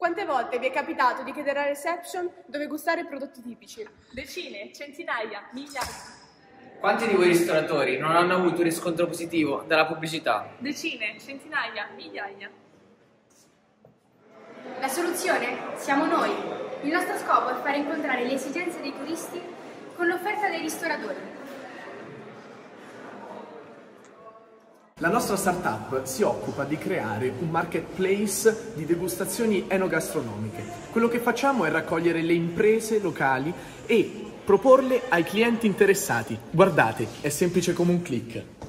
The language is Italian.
Quante volte vi è capitato di chiedere alla reception dove gustare prodotti tipici? Decine, centinaia, migliaia. Quanti di voi ristoratori non hanno avuto un riscontro positivo dalla pubblicità? Decine, centinaia, migliaia. La soluzione siamo noi. Il nostro scopo è fare incontrare le esigenze dei turisti con l'offerta dei ristoratori. La nostra startup si occupa di creare un marketplace di degustazioni enogastronomiche. Quello che facciamo è raccogliere le imprese locali e proporle ai clienti interessati. Guardate, è semplice come un click.